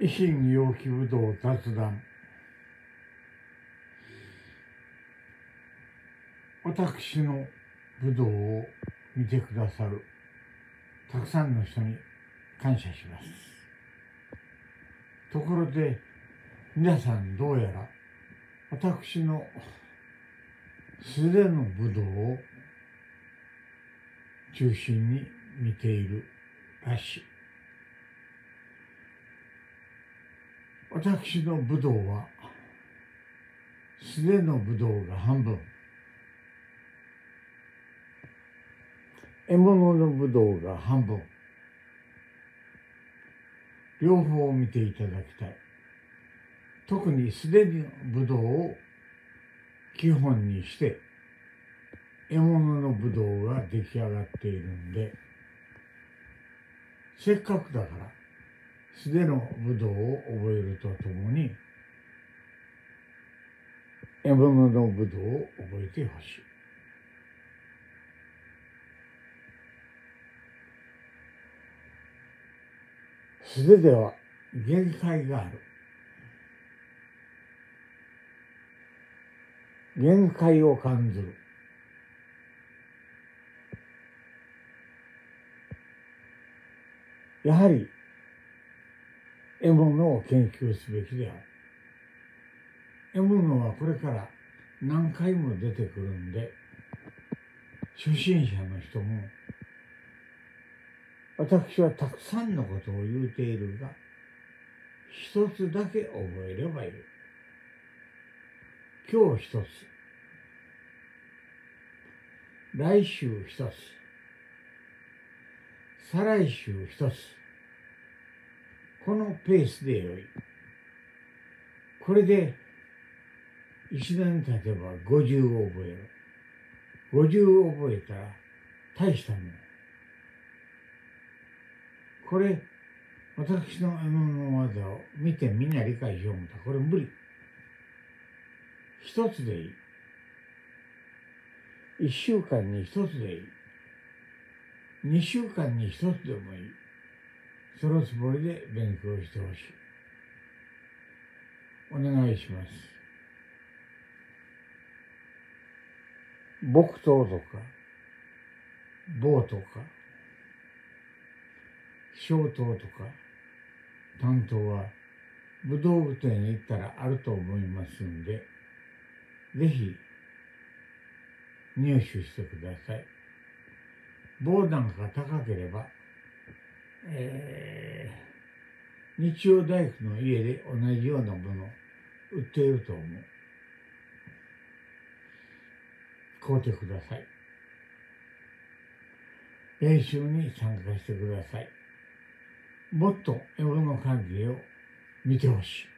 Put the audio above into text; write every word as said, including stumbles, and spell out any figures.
維新陽気武道雑談。私の武道を見てくださるたくさんの人に感謝します。ところで皆さんどうやら私の素手の武道を中心に見ているらしい。私の武道は素手の武道が半分、獲物の武道が半分、両方を見ていただきたい。特に素手の武道を基本にして獲物の武道が出来上がっているんで、せっかくだから素手の武道を覚えるとともに獲物の武道を覚えてほしい。素手では限界がある。限界を感じる。やはり獲物を研究すべきである。獲物はこれから何回も出てくるんで、初心者の人も私はたくさんのことを言うているが、一つだけ覚えればいい。今日一つ、来週一つ、再来週一つ、このペースでよい。これで一年経てば五十を覚える。五十を覚えたら大したもの。これ、私の獲物の技を見てみんな理解しよう思ったらこれ無理。一つでいい。一週間に一つでいい。二週間に一つでもいい。そのつもりで勉強してほしい。お願いします。木刀とか棒とか小刀とか担当は武道具店へ行ったらあると思いますんで、ぜひ入手してください。棒なんか高ければ、えー、日曜大工の家で同じようなもの売っていると思う。買うてください。練習に参加してください。もっと獲物関係を見てほしい。